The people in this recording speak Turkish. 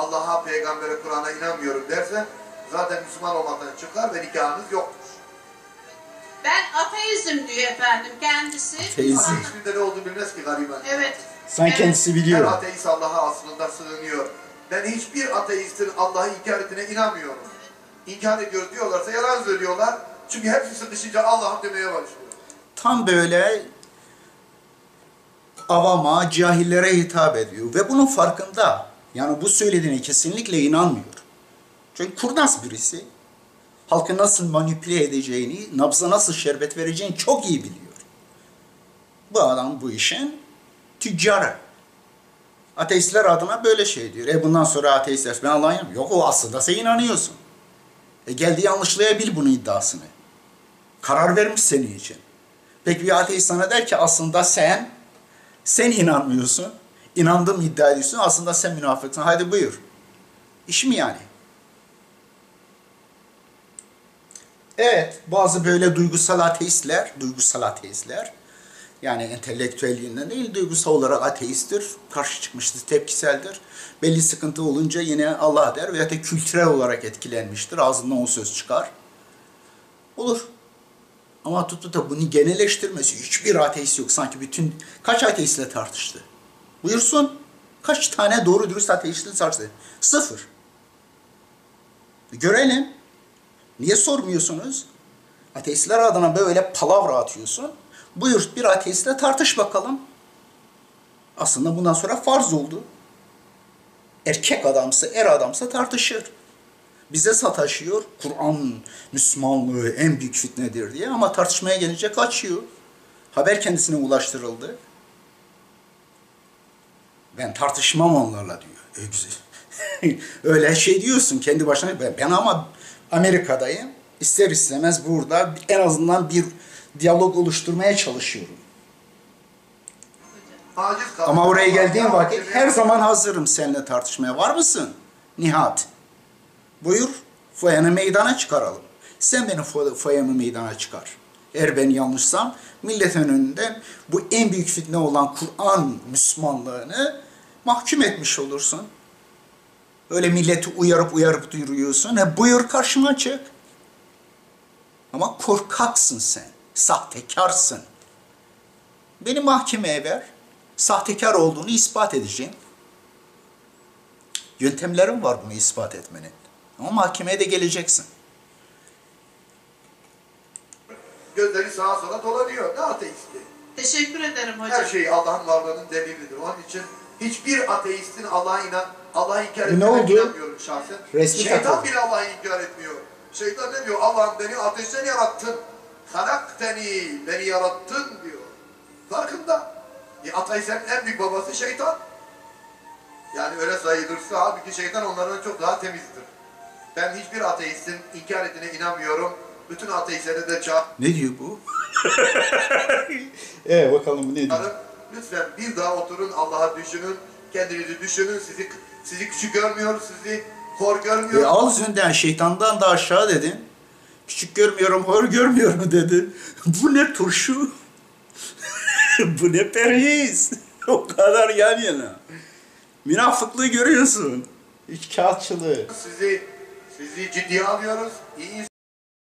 Allah'a, peygambere, Kur'an'a inanmıyorum derse zaten Müslüman olmaktan çıkar ve nikahınız yoktur. Ben ateizm diyor efendim kendisi. Ateizm. Ateizmin de ne olduğunu bilmez ki gariban. Evet. Sen Evet. kendisi Her biliyor. ateist Allah'a aslında sığınıyor. Ben hiçbir ateistin Allah'ı inkar ettiğine inanmıyorum. İnkar ediyoruz diyorlarsa yalan söylüyorlar. Çünkü hepsi sıkışınca Allah'ım demeye başlıyor. Tam böyle avama, cahillere hitap ediyor. Ve bunun farkında. Yani bu söylediğine kesinlikle inanmıyor. Çünkü kurnaz birisi. Halkı nasıl manipüle edeceğini, nabza nasıl şerbet vereceğini çok iyi biliyor. Bu adam bu işin tüccarı. Ateistler adına böyle şey diyor. Bundan sonra ateistler ben Allah'a inanmıyorum. Yok, o aslında sen inanıyorsun. Geldi yanlışlayabil bunun iddiasını. Karar vermiş senin için. Peki bir ateist sana der ki aslında sen inanmıyorsun. İnandığımı iddia ediyorsun. Aslında sen münafıksın. Haydi buyur. İş mi yani? Evet, bazı böyle duygusal ateistler, yani entelektüelliğinden değil, duygusal olarak ateisttir, karşı çıkmıştır, tepkiseldir. Belli sıkıntı olunca yine Allah der veya da kültürel olarak etkilenmiştir, ağzından o söz çıkar. Olur. Ama tutup da bunu genelleştirmesi, hiçbir ateist yok. Sanki kaç ateistle tartıştı? Buyursun, kaç tane doğru dürüst ateistle tartıştı? 0. Görelim. Niye sormuyorsunuz? Ateistler adına böyle palavra atıyorsun. Buyur bir ateistle tartış bakalım. Aslında bundan sonra farz oldu. Erkek adamsa, adamsa tartışır. Bize sataşıyor. Kur'an, Müslümanlığı en büyük fitnedir diye ama tartışmaya gelince kaçıyor. Haber kendisine ulaştırıldı. Ben tartışmam onlarla diyor. Güzel. Öyle şey diyorsun kendi başına. Ben ama Amerika'dayım. İster istemez burada en azından bir diyalog oluşturmaya çalışıyorum. Ama oraya geldiğim vakit her zaman hazırım seninle tartışmaya. Var mısın? Nihat. Buyur, foyanı meydana çıkaralım. Sen benim foyamı meydana çıkar. Eğer ben yanlışsam milletin önünden bu en büyük fitne olan Kur'an Müslümanlığını mahkum etmiş olursun. Öyle milleti uyarıp duyuruyorsun. Buyur karşıma çık. Ama korkaksın sen. Sahtekarsın. Beni mahkemeye ver. Sahtekar olduğunu ispat edeceğim. Yöntemlerim var bunu ispat etmenin. Ama mahkemeye de geleceksin. Gözleri sağa sola dolanıyor. Ne ateisti? Teşekkür ederim hocam. Her şey Allah'ın varlığının delilidir. Onun için hiçbir ateistin Allah'a inkar Ne oldu? inanmıyorum şahsen. Resmi Şeytan takıldı. bile Allah'ı inkar etmiyor. Şeytan ne diyor? Allah'ım beni ateşten yarattın. Halakteni, beni yarattın diyor. Farkında. Ateistlerin en büyük babası şeytan. Yani öyle sayılırsa halbuki şeytan onlardan çok daha temizdir. Ben hiçbir ateistin inkar ettiğine inanmıyorum. Bütün ateistlere de Ne diyor bu? Bakalım ne diyor? Lütfen bir daha oturun, Allah'a düşünün, kendinizi düşünün, sizi küçük görmüyor, sizi hor görmüyor. Ağzından şeytandan da aşağı dedin. Küçük görmüyorum, hor görmüyorum dedin. Bu ne turşu? Bu ne perhiz? O kadar yan yana. Münafıklığı görüyorsun. İç kağıtçılığı. Sizi ciddiye alıyoruz. İyi